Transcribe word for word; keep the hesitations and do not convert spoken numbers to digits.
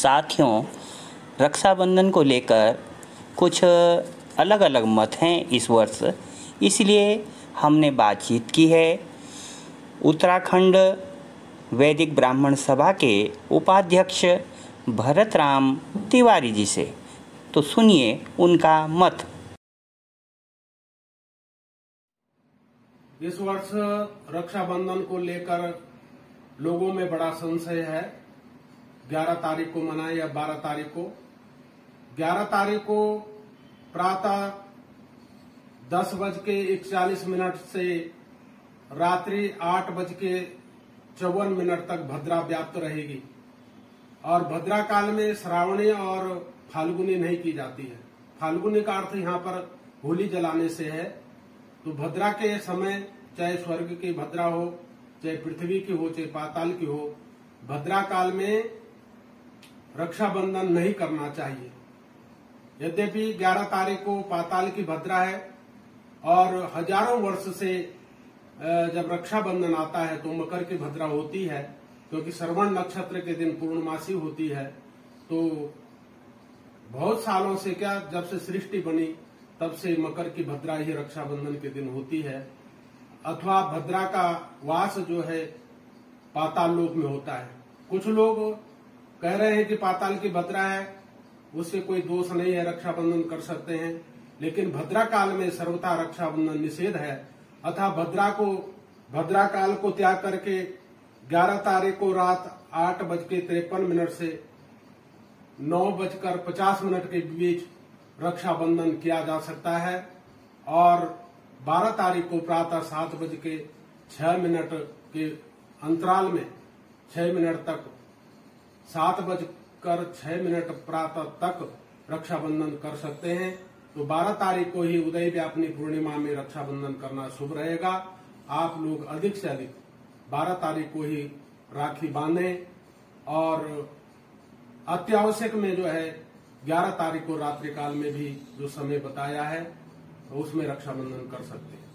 साथियों, रक्षाबंधन को लेकर कुछ अलग अलग मत हैं इस वर्ष, इसलिए हमने बातचीत की है उत्तराखंड वैदिक ब्राह्मण सभा के उपाध्यक्ष भरत राम तिवारी जी से। तो सुनिए उनका मत। इस वर्ष रक्षाबंधन को लेकर लोगों में बड़ा संशय है। ग्यारह तारीख को मनाए या बारह तारीख को। ग्यारह तारीख को प्रातः दस बज के इकतालीस मिनट से रात्रि आठ बज के चौवन मिनट तक भद्रा व्याप्त रहेगी और भद्रा काल में श्रावणी और फाल्गुनी नहीं की जाती है। फाल्गुनी का अर्थ यहाँ पर होली जलाने से है। तो भद्रा के समय चाहे स्वर्ग की भद्रा हो, चाहे पृथ्वी की हो, चाहे पाताल की हो, भद्रा काल में रक्षाबंधन नहीं करना चाहिए। यद्यपि ग्यारह तारीख को पाताल की भद्रा है और हजारों वर्ष से जब रक्षाबंधन आता है तो मकर की भद्रा होती है, क्योंकि श्रवण नक्षत्र के दिन पूर्णमासी होती है। तो बहुत सालों से, क्या जब से सृष्टि बनी तब से मकर की भद्रा ही रक्षाबंधन के दिन होती है। अथवा भद्रा का वास जो है पाताल लोक में होता है। कुछ लोग कह रहे हैं कि पाताल की भद्रा है, उससे कोई दोष नहीं है, रक्षाबंधन कर सकते हैं। लेकिन भद्रा काल में सर्वथा रक्षाबंधन निषेध है। अतः भद्रा को भद्रा काल को त्याग करके ग्यारह तारीख को रात आठ बज के तिरपन मिनट से नौ बजकर पचास मिनट के बीच रक्षाबंधन किया जा सकता है और बारह तारीख को प्रातः सात बज के छह मिनट के अंतराल में छह मिनट तक सात बजकर छह मिनट प्रातः तक रक्षाबंधन कर सकते हैं। तो बारह तारीख को ही उदय व्यापनी पूर्णिमा में रक्षाबंधन करना शुभ रहेगा। आप लोग अधिक से अधिक बारह तारीख को ही राखी बांधें और अत्यावश्यक में जो है ग्यारह तारीख को रात्रि काल में भी जो समय बताया है उसमें रक्षाबंधन कर सकते हैं।